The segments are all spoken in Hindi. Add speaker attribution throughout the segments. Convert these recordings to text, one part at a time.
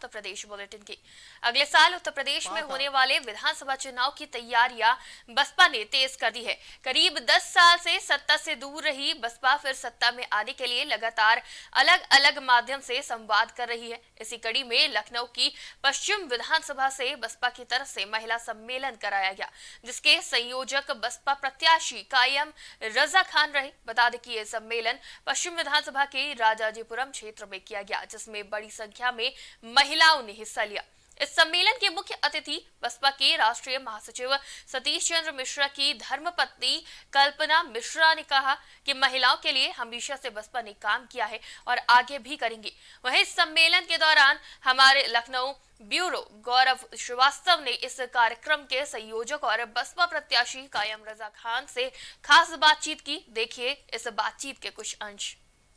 Speaker 1: उत्तर प्रदेश बुलेटिन की। अगले साल उत्तर प्रदेश में होने वाले विधानसभा चुनाव की तैयारियां बसपा ने तेज कर दी है। करीब 10 साल से सत्ता से दूर रही बसपा फिर सत्ता में आने के लिए लगातार अलग अलग माध्यम से संवाद कर रही है। इसी कड़ी में लखनऊ की पश्चिम विधानसभा से बसपा की तरफ से महिला सम्मेलन कराया गया, जिसके संयोजक बसपा प्रत्याशी कायम रजा खान रहे। बता दें कि यह सम्मेलन पश्चिम विधानसभा के राजाजीपुरम क्षेत्र में किया गया, जिसमें बड़ी संख्या में महिलाओं ने हिस्सा लिया। इस सम्मेलन के मुख्य अतिथि बसपा के राष्ट्रीय महासचिव सतीश चंद्र मिश्रा की धर्मपत्नी कल्पना मिश्रा ने कहा कि महिलाओं के लिए हमेशा से बसपा ने काम किया है और आगे भी करेंगे। वहीं इस सम्मेलन के दौरान हमारे लखनऊ ब्यूरो गौरव श्रीवास्तव ने इस कार्यक्रम के संयोजक और बसपा प्रत्याशी कायम रजा खान से खास बातचीत की। देखिए इस बातचीत के कुछ अंश।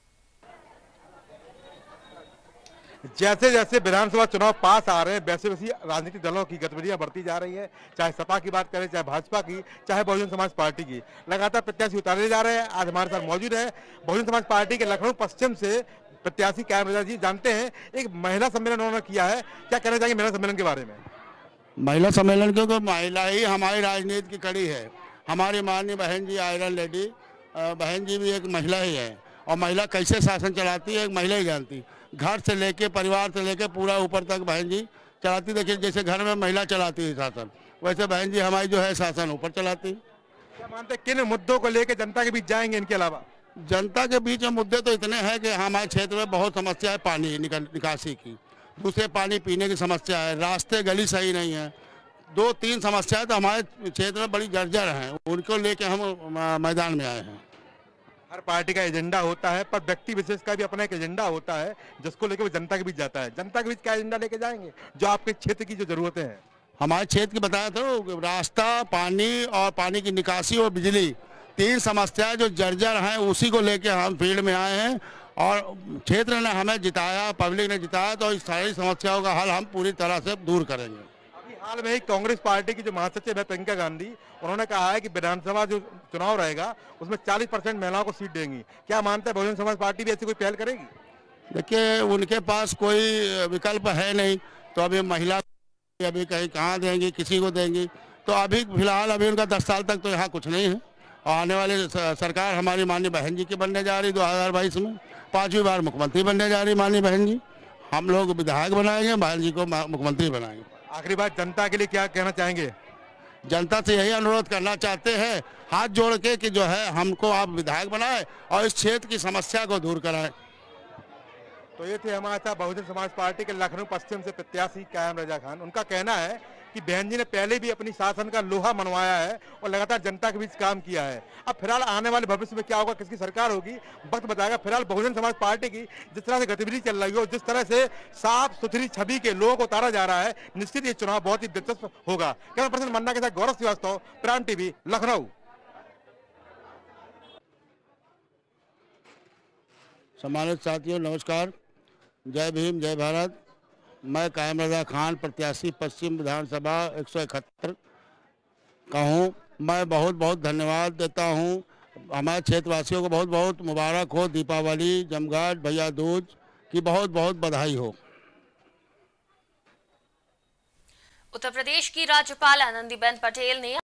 Speaker 2: जैसे जैसे विधानसभा चुनाव पास आ रहे हैं वैसे वैसे राजनीतिक दलों की गतिविधियां बढ़ती जा रही है। चाहे सपा की बात करें, चाहे भाजपा की, चाहे बहुजन समाज पार्टी की, लगातार प्रत्याशी उतारे जा रहे हैं। आज हमारे साथ मौजूद है बहुजन समाज पार्टी के लखनऊ पश्चिम से प्रत्याशी कायम रजा जी। जानते हैं एक महिला सम्मेलन उन्होंने किया है, क्या कहना चाहिए महिला सम्मेलन के बारे में?
Speaker 3: महिला सम्मेलन क्योंकि महिला ही हमारी राजनीति की कड़ी है। हमारी माननीय बहन जी आयरन लेडी बहन जी भी एक महिला ही है, और महिला कैसे शासन चलाती है एक महिला ही जानती। घर से लेके परिवार से लेके पूरा ऊपर तक बहन जी चलाती। देखिए जैसे घर में महिला चलाती है शासन, वैसे बहन जी हमारी जो है शासन ऊपर चलाती।
Speaker 2: क्या मानते हैं किन मुद्दों को लेकर जनता के बीच जाएंगे? इनके अलावा
Speaker 3: जनता के बीच में मुद्दे तो इतने हैं कि हमारे क्षेत्र में बहुत समस्या है पानी निकासी की, दूसरे पानी पीने की समस्या है, रास्ते गली सही नहीं है, 2-3 समस्याएं तो हमारे क्षेत्र में बड़ी जर्जर हैं। उनको लेके हम मैदान में आए हैं।
Speaker 2: हर पार्टी का एजेंडा होता है, पर व्यक्ति विशेष का भी अपना एक एजेंडा होता है जिसको लेकर वो जनता के बीच जाता है। जनता के बीच क्या एजेंडा लेके जाएंगे जो आपके क्षेत्र की जो जरूरतें हैं?
Speaker 3: हमारे क्षेत्र की बताया तो रास्ता, पानी और पानी की निकासी और बिजली, 3 समस्याएं जो जर्जर हैं उसी को लेके हम फील्ड में आए हैं। और क्षेत्र ने हमें जिताया, पब्लिक ने जिताया, तो इस सारी समस्याओं का हल हम पूरी तरह से दूर करेंगे।
Speaker 2: हाल में ही कांग्रेस पार्टी की जो महासचिव है प्रियंका गांधी, उन्होंने कहा है कि विधानसभा जो चुनाव रहेगा उसमें 40% महिलाओं को सीट देंगी। क्या मानते हैं बहुजन समाज पार्टी भी ऐसी कोई पहल करेगी?
Speaker 3: देखिए उनके पास कोई विकल्प है नहीं, तो अभी महिला अभी कहीं कहाँ देंगी, किसी को देंगी? तो अभी फिलहाल अभी उनका 10 साल तक तो यहाँ कुछ नहीं है। और आने वाली सरकार हमारी माननीय बहन जी की बनने जा रही 2022 में, 5वीं बार मुख्यमंत्री बनने जा रही माननीय बहन जी। हम लोग विधायक बनाएंगे, बहन जी को मुख्यमंत्री बनाएंगे।
Speaker 2: आखिरी बात, जनता के लिए क्या कहना चाहेंगे?
Speaker 3: जनता से यही अनुरोध करना चाहते हैं हाथ जोड़ के कि जो है हमको आप विधायक बनाएं और इस क्षेत्र की समस्या को दूर कराएं।
Speaker 2: तो ये थे हमारे साथ बहुजन समाज पार्टी के लखनऊ पश्चिम से प्रत्याशी कायम रजा खान। उनका कहना है कि बहन जी ने पहले भी अपनी शासन का लोहा मनवाया है और लगातार जनता के बीच काम किया है। अब फिलहाल आने वाले भविष्य में क्या होगा, किसकी सरकार होगी, वक्त बताएगा। फिलहाल बहुजन समाज पार्टी की जिस तरह से गतिविधि चल रही है, जिस तरह से साफ सुथरी छवि के लोगों को उतारा जा रहा है, निश्चित ये चुनाव बहुत ही दिलचस्प होगा। कैमरा पर्सन मन्ना के साथ गौरव श्रीवास्तव, प्राइम टीवी, लखनऊ।
Speaker 3: सम्मानित साथियों नमस्कार, जय भीम, जय भारत। मैं कायम रजा खान प्रत्याशी पश्चिम विधानसभा 171 का हूँ। मैं बहुत बहुत धन्यवाद देता हूँ हमारे क्षेत्रवासियों को। बहुत बहुत मुबारक हो दीपावली, जमघट, भैया दूज की बहुत बहुत बधाई हो।
Speaker 1: उत्तर प्रदेश की राज्यपाल आनंदीबेन पटेल ने